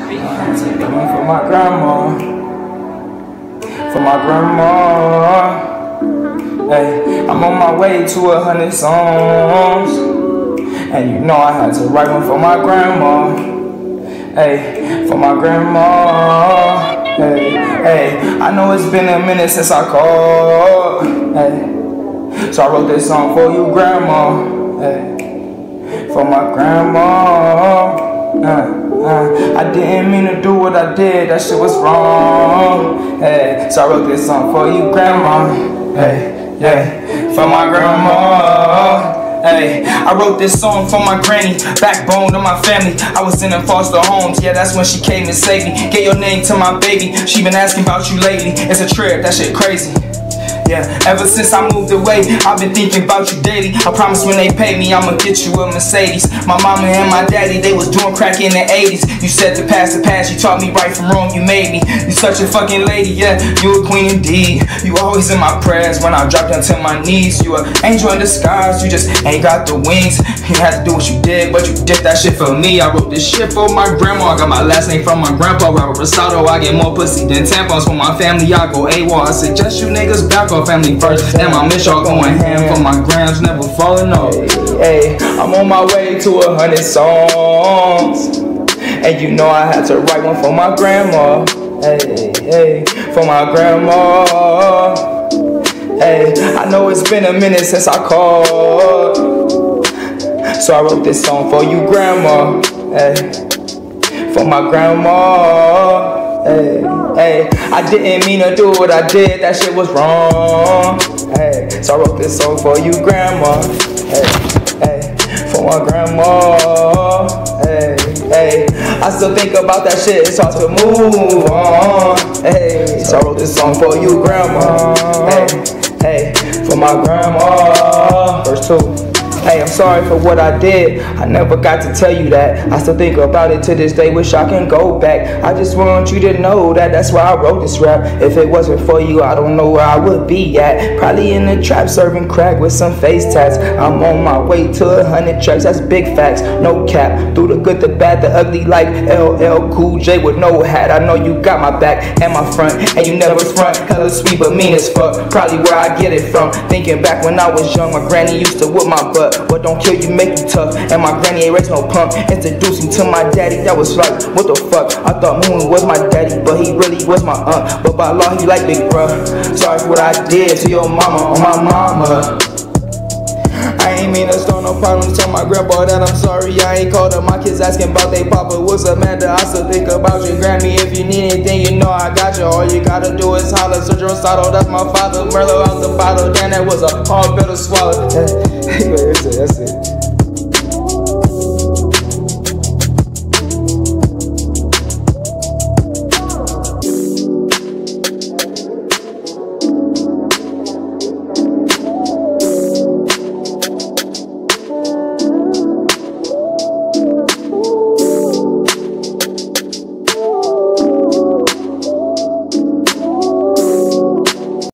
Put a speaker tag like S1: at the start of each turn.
S1: For my grandma. For my grandma. Hey, I'm on my way to 100 songs. And you know I had to write one for my grandma. Hey, for my grandma. Hey, hey, I know it's been a minute since I called. Hey, so I wrote this song for you, grandma. Hey, for my grandma. I didn't mean to do what I did, that shit was wrong. Hey, so I wrote this song for you, grandma. Hey, yeah, for my grandma. Hey, I wrote this song for my granny, backbone of my family. I was in foster homes, yeah, that's when she came and saved me. Get your name to my baby, she been asking about you lately. It's a trip, that shit crazy. Yeah, ever since I moved away, I've been thinking about you daily. I promise when they pay me, I'ma get you a Mercedes. My mama and my daddy, they was doing crack in the 80s. You said to pass the past, you taught me right from wrong, you made me. You such a fucking lady, yeah, you a queen indeed. You always in my prayers when I drop down to my knees. You an angel in disguise, you just ain't got the wings. You had to do what you did, but you did that shit for me. I wrote this shit for my grandma, I got my last name from my grandpa. Robert Rosado, I get more pussy than tampons. For my family, I go AWOL. I suggest you niggas back off family first. Damn, I miss y'all going ham for my grams, never falling off. Hey, I'm on my way to 100 songs. And you know I had to write one for my grandma. Hey, hey, for my grandma. Hey, I know it's been a minute since I called. So I wrote this song for you, grandma. Hey, for my grandma. Hey, hey, I didn't mean to do what I did, that shit was wrong. Hey, so I wrote this song for you, grandma. Hey, hey, for my grandma. Hey, hey, I still think about that shit, it's hard to move on. Hey, so I wrote this song for you, grandma. Hey, hey, for my grandma. Verse 2. Hey, I'm sorry for what I did, I never got to tell you that. I still think about it to this day, wish I can go back. I just want you to know that that's why I wrote this rap. If it wasn't for you, I don't know where I would be at. Probably in the trap serving crack with some face tats. I'm on my way to 100 tracks, that's big facts, no cap. Through the good, the bad, the ugly, like LL Cool J with no hat. I know you got my back and my front, and you never front. Hella sweet but mean as fuck, probably where I get it from. Thinking back when I was young, my granny used to whip my butt. What don't kill you make you tough, and my granny ain't raised no punk. Introduced him to my daddy, that was like, what the fuck? I thought Moon was my daddy, but he really was my aunt. But by law, he like big bruh. Sorry for what I did to your mama or my mama. I ain't mean to start no problems, tell my grandpa that I'm sorry. I ain't called up my kids asking about they papa. What's up, man? I still think about you, GrAmMy. If you need anything, you know I got you. All you gotta do is holler. Sergio Rosado, that's my father. Merlot out the bottle, damn, that was a hard pill to swallow. That's it.